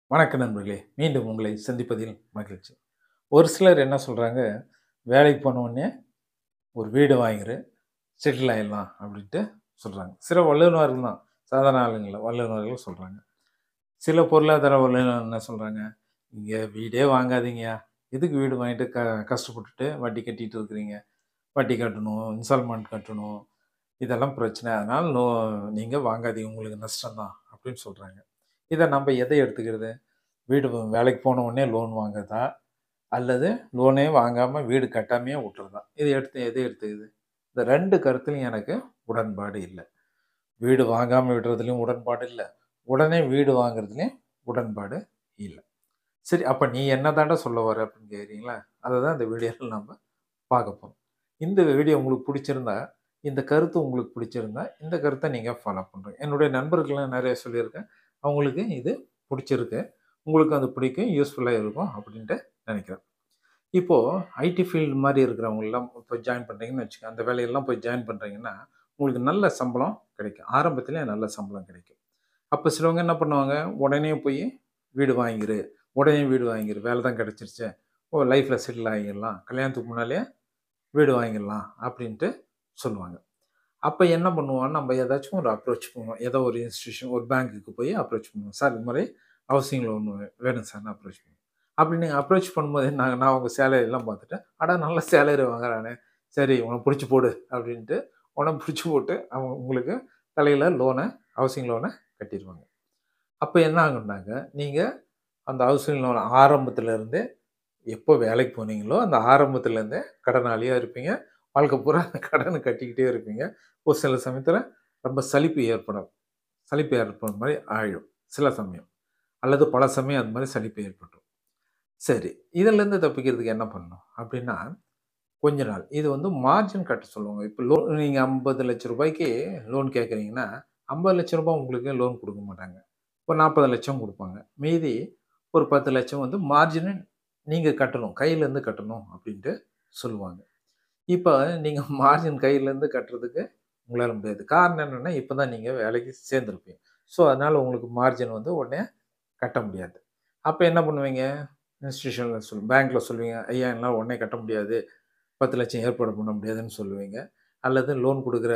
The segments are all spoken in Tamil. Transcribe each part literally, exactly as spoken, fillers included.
வணக்கம் நண்பர்களே! மீண்டும் உங்களை சந்திப்பதில் மகிழ்ச்சி. ஒரு சிலர் என்ன சொல்றாங்க, "வேலைக்கு போன உடனே ஒரு வீடு வாங்கிரு, செட்டில் ஆயிடலாம்." அப்படின்ட்டு சொல்றாங்க. சில வல்லுனர்கள் தான், சாதாரண ஆளுங்க இல்ல, வல்லுனர்கள் சொல்றாங்க. சில பொருளாதார வல்லுனர் என்ன சொல்றாங்க, "நீங்க வீடே வாங்காதீங்கயா, எதுக்கு வீடு வாங்கிட்டு க கஷ்டப்பட்டுட்டு வட்டி கட்டிட்டு இருக்கிறீங்க? வட்டி கட்டணும், இன்ஸ்டால்மென்ட் கட்டணும், இதெல்லாம் பிரச்சனை. அதனால லோ நீங்க வாங்காதீங்க, உங்களுக்கு நஷ்டம் தான்." அப்படின்னு சொல்றாங்க. இத நம்ப எத எடுத்துக்கிறது? வீடு வ வேலைக்கு போன உடனே லோன் வாங்குறதா? அல்லது லோனே வாங்காம வீடு கட்டாமயே விட்டுறதா? இத எடுத்து எத எடுத்துக்குது? இந்த ரெண்டு கருத்துலயும் எனக்கு உடன்பாடு இல்ல. வீடு வாங்காம விடுறதுலயும் உடன்பாடு இல்ல. உடனே வீடு வாங்குறதுலயும் உடன்பாடு இல்ல. சரி, அப்ப நீ என்ன தான்டா சொல்ல வர அப்படின்னு கேட்கிறீங்களா? அததான் இந்த வீடியோல நம்ம பார்க்க போறோம். இந்த வீடியோ உங்களுக்கு புடிச்சிருந்தா, இந்த கருத்து உங்களுக்கு பிடிச்சிருந்தா, இந்த கருத்த நீங்க ஃபாலோ பண்றீங்க. என்னுடைய நண்பர்கள்லாம் நெறைய சொல்லியிருக்கேன். அவங்களுக்கு இது புடிச்சிருக்கு. உங்களுக்கும் அது பிடிக்கும், யூஸ்ஃபுல்லா இருக்கும் அப்படின்ட்டு நெனைக்கிறேன். இப்போ ஐடி ஃபீல்டு மாரி இருக்கிறவங்கலாம் இப்போ ஜாயின் பண்றீங்கன்னு வச்சுக்கங்க. அந்த வேலையெல்லாம் போய் ஜாயின் பண்றீங்கன்னா, உங்களுக்கு நல்ல சம்பளம் கிடைக்கும். ஆரம்பத்திலே நல்ல சம்பளம் கிடைக்கும். அப்ப சிலவங்க என்ன பண்ணுவாங்க, உடனே போய் வீடு வாங்கிரு, உடனே வீடு வாங்கிரு. வேலை தான் கிடைச்சிருச்சே. ஓ லைஃப்ல செட்டில் ஆகிடலாம். கல்யாணத்துக்கு முன்னாலயே வீடு வாங்கிடலாம் அப்படின்ட்டு சொல்லுவாங்க. அப்ப என்ன பண்ணுவோம், நம்ம ஏதாச்சும் ஒரு அப்ரோச் பண்ணுவோம். ஏதோ ஒரு இன்ஸ்டிடியூஷன், ஒரு பேங்க்குக்கு போய் அப்ரோச் பண்ணுவோம். சார் இது மாரி ஹவுசிங் லோன் வேணும் சார்ன்னு அப்ரோச் பண்ணுவோம். அப்படி நீங்க அப்ரோச் பண்ணும்போது நான் நான் உங்க சேலரி எல்லாம் பார்த்துட்டு, அட நல்ல சேலரி வாங்குறானே! சரி உனக்கு புடிச்சு போடு அப்படின்ட்டு, உனக்கு புடிச்சு போட்டு அவங்க உங்களுக்கு தலையில லோன ஹவுசிங் லோன கட்டிருவாங்க. அப்ப என்ன ஆகும்னாங்க, நீங்க அந்த ஹவுசிங் லோன் ஆரம்பத்துல இருந்தே எப்போ வேலைக்கு போனீங்களோ, அந்த ஆரம்பத்துல இருந்தே கடனாளியா இருப்பீங்க. வாழ்க்கை பூரா அந்த கடன கட்டிக்கிட்டே இருப்பீங்க. ஒரு சில சமயத்துல ரொம்ப சலிப்பு ஏற்படும். சலிப்பு ஏற்படுற மாரி ஆயிடும். சில சமயம். அல்லது பல சமயம் அது மாரி சலிப்பு ஏற்பட்டுரும். சரி. இதிலருந்து தப்பிக்கிறதுக்கு என்ன பண்ணணும்? அப்டின்னா, கொஞ்ச நாள் இது வந்து மார்ஜின் கட்ட சொல்லுவாங்க. இப்ப லோன் நீங்க ரூ. ஐம்பது லட்சம் லோன் கேட்கறீங்கன்னா, ரூ. ஐம்பது லட்சம் உங்களுக்கு லோன் குடுக்க மாட்டாங்க. ஒரு நாற்பது லட்சம் குடுப்பாங்க. மீதி ஒரு பத்து லட்சம் வந்து மார்ஜின் நீங்க கட்டணும். கையிலேருந்து கட்டணும் அப்டின்ட்டு சொல்லுவாங்க. இப்ப நீங்க மார்ஜின் கையிலேருந்து கட்டுறதுக்கு உங்களால முடியாது. காரணம் என்னன்னா, இப்ப தான் நீங்க வேலைக்கு சேர்ந்திருப்பீங்க. ஸோ, அதனால உங்களுக்கு மார்ஜின் வந்து உடனே கட்ட முடியாது. அப்ப என்ன பண்ணுவீங்க? இன்ஸ்டிடியூஷன்ல சொல் பேங்க்ல சொல்லுவீங்க. ஐயா என்னால உடனே கட்ட முடியாது. பத்து லட்சம் ஏற்பாடு பண்ண முடியாதுன்னு சொல்லுவீங்க. அல்லது லோன் குடுக்குற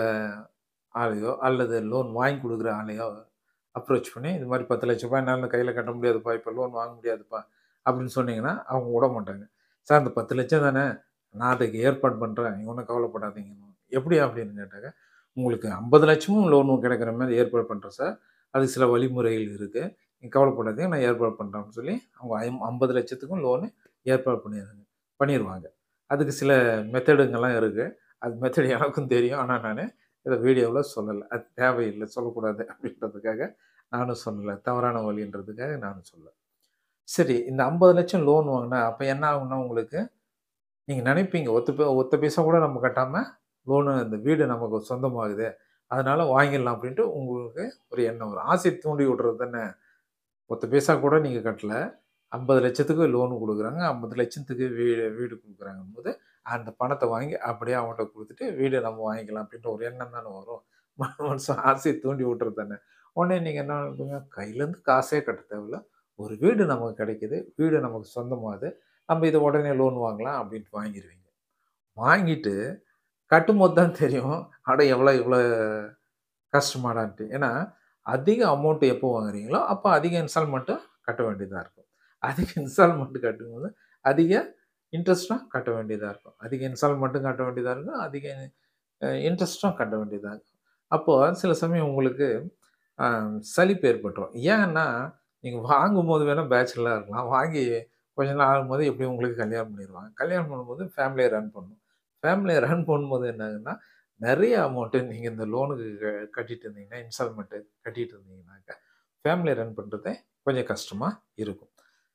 ஆளையோ, அல்லது லோன் வாங்கி குடுக்குற ஆளையோ அப்ரோச் பண்ணி, இது மாரி ரூ. பத்து லட்சம் என்னால கையில கட்ட முடியாதுப்பா. இப்ப லோன் வாங்க முடியாதுப்பா. அப்படின்னு சொன்னீங்கன்னா, அவங்க விடமாட்டாங்க. சார் இந்த பத்து லட்சம் தானே, நான் அதுக்கு ஏற்பாடு பண்றேன். நீங்க ஒண்ணும் கவலைப்படாதீங்கன்னுவாங்க. எப்படி அப்படின்னு கேட்டாக்க, உங்களுக்கு 50,00,000ம் லோன் கிடைக்கிற மாரி ஏற்பாடு பண்றேன் சார். அதுக்கு சில வழிமுறைகள் இருக்கு. நீங்க கவலைப்படாதீங்க. நான் ஏற்பாடு பண்றேன்னு சொல்லி, அவங்க ஐம் 50,00,000த்துக்கும் லோனு ஏற்பாடு பண்ணிருங்க பண்ணிருவாங்க. அதுக்கு சில மெத்தடுங்கலாம் இருக்கு. அது மெத்தட் எனக்கும் தெரியும். ஆனா நானு இத வீடியோவுல சொல்லல. அது தேவையில்ல. சொல்லக்கூடாது அப்படின்றதுக்காக நானும் சொல்லல. தவறான வழின்றதுக்காக நானும் சொல்லல. சரி, இந்த ஐம்பது லட்சம் லோன் வாங்குனா, அப்ப என்ன ஆகும்னா உங்களுக்கு, நீங்க நினைப்பீங்க, ஒத்த பை ஒத்த பைசா கூட நம்ம கட்டாம, லோனு இந்த வீடு நமக்கு சொந்தமாகுதே, அதனால வாங்கிடலாம் அப்படின்ட்டு உங்களுக்கு ஒரு எண்ணம் வரும். ஆசைய தூண்டி விடுறது தானே. ஒத்த பைசா கூட நீங்க கட்டல. 50,00,000க்கு லோன் குடுக்குறாங்க. 50,00,000த்துக்கு வீடு வீடு குடுக்குறாங்கம்போது, அந்த பணத்த வாங்கி அப்படியே அவன்ட்ட குடுத்துட்டு, வீட நம்ம வாங்கிக்கலாம் அப்படின்ற ஒரு எண்ணம் தானே வரும். மனுஷன் ஆசைய தூண்டி விட்டுறது தானே. உடனே நீங்க என்ன நினைப்பீங்க, கையிலேருந்து காசே கட்ட தேவையில்ல. ஒரு வீடு நமக்கு கிடைக்குது. வீடு நமக்கு சொந்தமாகுது. நம்ம இத உடனே லோன் வாங்கலாம் அப்படின்ட்டு வாங்கிருவீங்க. வாங்கிட்டு கட்டும்போது தான் தெரியும், அட எவ்வளோ இவ்வளோ கஷ்டமாடான்ட்டு. ஏன்னா, அதிக அமௌண்ட் எப்போ வாங்குறீங்களோ, அப்ப அதிக இன்ஸ்டால்மென்ட் கட்ட வேண்டியதா இருக்கும். அதிக இன்ஸ்டால்மென்ட் கட்டும்போது, அதிக இன்ட்ரெஸ்ட்டும் கட்ட வேண்டியதா இருக்கும். அதிக இன்ஸ்டால்மென்ட்டும் கட்ட வேண்டியதா இருக்கும். அதிக அ இன்ட்ரெஸ்ட்டும் கட்ட வேண்டியதா இருக்கும். அப்போ சில சமயம் உங்களுக்கு அ சலிப்பு ஏற்பட்டுரும். ஏன்னா, நீங்க வாங்கும்போது வேணா பேச்சுலரா இருக்கலாம். வாங்கி கொஞ்ச நாள் ஆகும்போது எப்படியும் உங்களுக்கு கல்யாணம் பண்ணிருவாங்க. கல்யாணம் பண்ணும்போது ஃபேமிலிய ரன் பண்ணணும். ஃபேமிலிய ரன் பண்ணும்போது என்ன ஆகுதுன்னா, நெறைய அமௌண்ட் நீங்க இந்த லோனுக்கு க கட்டிட்டு இருந்தீங்கன்னா, இன்ஸ்டால்மென்ட் கட்டிட்டு இருந்தீங்கன்னாக்க, ஃபேமிலிய ரன் பண்றது கொஞ்சம் கஷ்டமா இருக்கும்.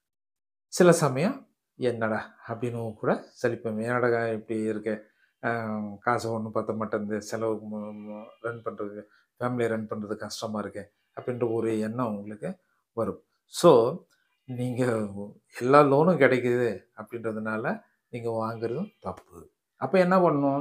சில சமயம், "என்னடா!" அப்படின்னு கூட சலிப்பு. "என்னடா இப்படி இருக்கு? அ காசு ஒண்ணும் பத்த மாட்டேன்து. செலவுக்கு மு மு ரன் பண்றது, ஃபேமிலிய ரன் பண்றது கஷ்டமா இருக்கே!" அப்படின்ற ஒரு எண்ணம் உங்களுக்கு வரும். ஸோ, நீங்க எல்லா லோனும் கிடைக்குது அப்படின்றதுனால, நீங்க வாங்குறதும் தப்பு. அப்ப என்ன பண்ணணும்?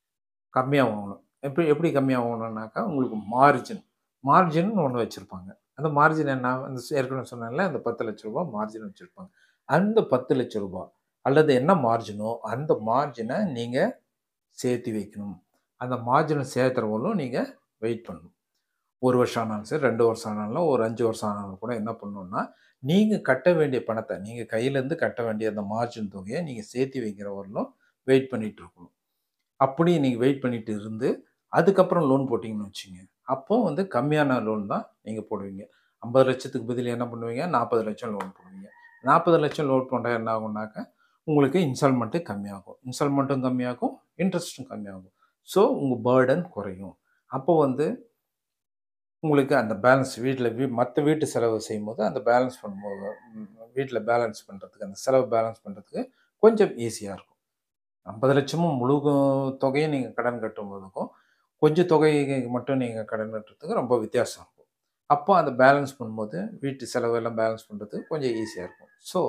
கம்மியா வாங்கணும். எப்படி எப்படி கம்மியா வாங்கணும்னாக்கா, உங்களுக்கு மார்ஜின் மார்ஜின்னு ஒண்ணு வச்சிருப்பாங்க. அந்த மார்ஜின் என்ன? அந்த ஏற்கனவே சொன்னேன்ல, அந்த பத்து லட்சம் ரூபாய் மார்ஜின் வச்சிருப்பாங்க. அந்த பத்து லட்சம் ரூபாய் அல்லது என்ன மார்ஜினோ, அந்த மார்ஜின நீங்க சேர்த்து வைக்கணும். அந்த மார்ஜின சேர்த்துறவங்களும் நீங்க வெயிட் பண்ணணும். ஒரு வருஷம் ஆனாலும் சரி, ரெண்டு வருஷம் ஆனாலும், ஒரு அஞ்சு வருஷம் ஆனாலும் கூட என்ன பண்ணணும்னா, நீங்க கட்ட வேண்டிய பணத்த, நீங்க கையிலேருந்து கட்ட வேண்டிய அந்த மார்ஜின் தொகைய நீங்க சேர்த்து வைக்கிற வரலும் வெயிட் பண்ணிட்டு இருக்கணும். அப்படி நீங்க வெயிட் பண்ணிட்டு இருந்து, அதுக்கப்புறம் லோன் போட்டீங்கன்னு வச்சுக்கங்க. அப்போ வந்து கம்மியான லோன் தான் நீங்க போடுவீங்க. ஐம்பது லட்சத்துக்கு பதில் என்ன பண்ணுவீங்க? நாற்பது லட்சம் லோன் போடுவீங்க. நாற்பது லட்சம் லோன் போட்டா என்ன ஆகும்னாக்க, உங்களுக்கு இன்ஸ்டால்மென்ட் கம்மியாகும். இன்ஸ்டால்மென்ட்டும் கம்மியாகும், இன்ட்ரெஸ்ட்டும் கம்மியாகும். ஸோ உங்க பர்டன் குறையும். அப்போ வந்து உங்களுக்கு அந்த பேலன்ஸ் வீட்ல வீ மத்த வீட்டு செலவு செய்யும்போது, அந்த பேலன்ஸ் பண்ணும்போது ம் வீட்ல பேலன்ஸ் பண்றதுக்கு, அந்த செலவு பேலன்ஸ் பண்றதுக்கு கொஞ்சம் ஈஸியா இருக்கும். ஐம்பது லட்சமும் முழு தொகையும் நீங்க கடன் கட்டும்போதுக்கும், கொஞ்சம் தொகையை மட்டும் நீங்க கடன் கட்டுறதுக்கு ரொம்ப வித்தியாசம் இருக்கும். அப்போ அந்த பேலன்ஸ் பண்ணும்போது, வீட்டு செலவெல்லாம் பேலன்ஸ் பண்றதுக்கு கொஞ்சம் ஈஸியா இருக்கும். ஸோ,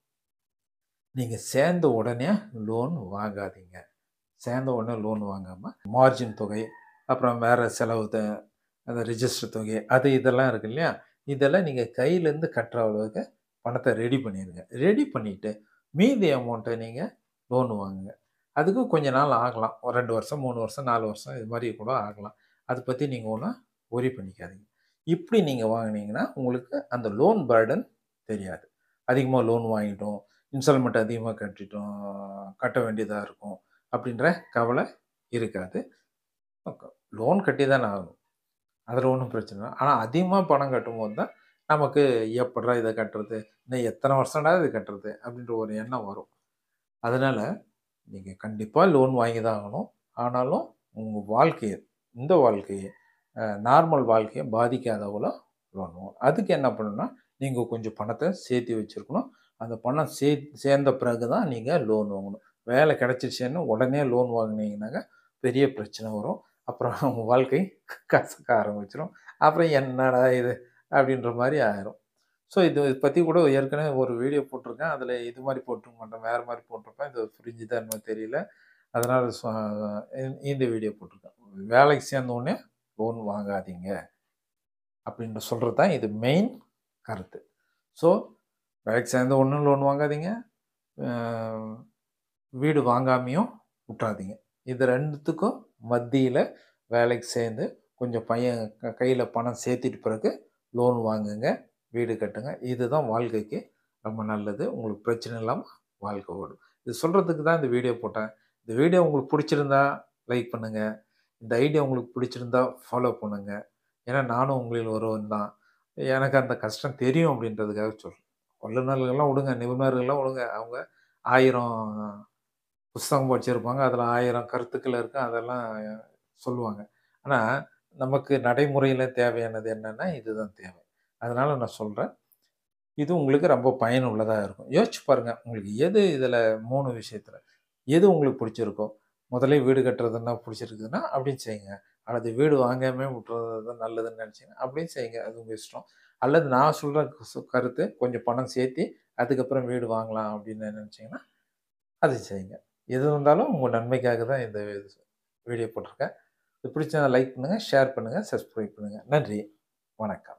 நீங்க சேர்ந்த உடனே லோன் வாங்காதீங்க. சேர்ந்த உடனே லோன் வாங்காம, மார்ஜின் தொகை, அப்புறம் வேற செலவு த அந்த ரிஜிஸ்டர் தொகை, அது இதெல்லாம் இருக்கு இல்லையா? இதெல்லாம் நீங்க கையிலேருந்து கட்டுற அளவுக்கு பணத்த ரெடி பண்ணிருங்க. ரெடி பண்ணிட்டு, மீதி அமௌண்ட்ட நீங்க லோன் வாங்குங்க. அதுக்கும் கொஞ்ச நாள் ஆகலாம். ஒரு ரெண்டு வருஷம், மூணு வருஷம், நாலு வருஷம் இது மாரி கூட ஆகலாம். அத பத்தி நீங்க ஒண்ணும் வொரி பண்ணிக்காதீங்க. இப்படி நீங்க வாங்குனீங்கன்னா, உங்களுக்கு அந்த லோன் பர்டன் தெரியாது. அதிகமா லோன் வாங்கிட்டோம், இன்ஸ்டால்மென்ட் அதிகமா கட்டிட்டோம், கட்ட வேண்டியதா இருக்கும். அப்படின்ற கவலை இருக்காது. லோன் கட்டி தானே ஆகணும். அதில ஒண்ணும் பிரச்சனை இல்ல. ஆனா அதிகமா பணம் கட்டும்போது தான், நமக்கு எப்புட்றா இத கட்டுறது? இன்னும் எத்தன வருஷம்டா இத கட்டுறது? அப்படின்ற ஒரு எண்ணம் வரும். அதனால நீங்க கண்டிப்பா லோன் வாங்கி தான் ஆகணும். ஆனாலும் உங்க வாழ்க்கைய, இந்த வாழ்க்கைய, அ நார்மல் வாழ்க்கைய பாதிக்காதவள லோன் வாங்கணும். அதுக்கு என்ன பண்ணணும்னா, நீங்க கொஞ்சம் பணத்த சேர்த்து வச்சிருக்கணும். அந்த பணம் சே சேர்ந்த பிறகு தான் நீங்க லோன் வாங்கணும். வேலை கிடைச்சிருச்சுன்னு உடனே லோன் வாங்குனீங்கன்னாங்க, பெரிய பிரச்சனை வரும். அப்புறம் உங்க வாழ்க்கை கசக்க ஆரம்பிச்சுரும். அப்புறம் என்னடா இது? அப்படின்ற மாரி ஆயிரும். ஸோ இது பத்தி கூட ஏற்கனவே ஒரு வீடியோ போட்டிருக்கேன். அதில இது மாரி போட்டிருக்க மாட்டேன். வேற மாரி போட்டிருப்பேன். இது புரிஞ்சுதா என்னமோ தெரியல. அதனால சொ இ இந்த வீடியோ போட்டிருக்கேன். வேலைக்கு சேர்ந்த உடனே லோன் வாங்காதீங்க. அப்படின்னு சொல்றது தான் இது மெயின் கருத்து. ஸோ வேலைக்கு சேர்ந்த உடனே லோன் வாங்காதீங்க. அ வீடு வாங்காமயும் விட்றாதீங்க. இது ரெண்டுத்துக்கும் மத்தியில வேலைக்கு சேர்ந்து கொஞ்சம் பையன் க கையில பணம் சேர்த்துட்ட பிறகு லோன் வாங்குங்க. வீடு கட்டுங்க. இதுதான் வாழ்க்கைக்கு ரொம்ப நல்லது. உங்களுக்கு பிரச்சனை இல்லாம வாழ்க்கை ஓடும். இது சொல்றதுக்கு தான் இந்த வீடியோ போட்டேன். இந்த வீடியோ உங்களுக்கு புடிச்சிருந்தா லைக் பண்ணுங்க. இந்த ஐடியா உங்களுக்கு பிடிச்சிருந்தா ஃபாலோ பண்ணுங்க. ஏன்னா நானும் உங்களில் ஒருவன் தான். எனக்கு அந்த கஷ்டம் தெரியும் அப்படின்றதுக்காக சொல்றேன். வல்லுனர்கள்லாம் விடுங்க, நிபுணர்கள்லாம் விடுங்க. அவங்க ஆயிரம் புஸ்தகம் படிச்சிருப்பாங்க. அதில ஆயிரம் கருத்துக்கள் இருக்கும். அதெல்லாம் சொல்லுவாங்க. ஆனா, நமக்கு நடைமுறையில தேவையானது என்னன்னா, இதுதான் தேவை. அதனால நான் சொல்றேன். இது உங்களுக்கு ரொம்ப பயனுள்ளதா இருக்கும். யோசிச்சு பாருங்க. உங்களுக்கு எது இதில மூணு விஷயத்துல, எது உங்களுக்கு பிடிச்சிருக்கோ, முதலே வீடு கட்டுறதுன்னா பிடிச்சிருக்குதுன்னா, அப்படின்னு செய்யுங்க. அல்லது வீடு வாங்காமயே விட்டுறது தான் நல்லதுன்னு நினைச்சீங்கன்னா, அப்படியும் செய்யுங்க. அது உங்க இஷ்டம். அல்லது நான் சொல்ற சு கருத்து கொஞ்சம் பணம் சேர்த்தி, அதுக்கப்புறம் வீடு வாங்கலாம் அப்படின்னு நினைச்சீங்கன்னா, அது செய்யுங்க. எது வந்தாலும் உங்க நன்மைக்காக தான் இந்த வீடியோ போட்டிருக்கேன். இது பிடிச்சா லைக் பண்ணுங்க, ஷேர் பண்ணுங்க, சப்ஸ்கிரைப் பண்ணுங்க. நன்றி. வணக்கம்.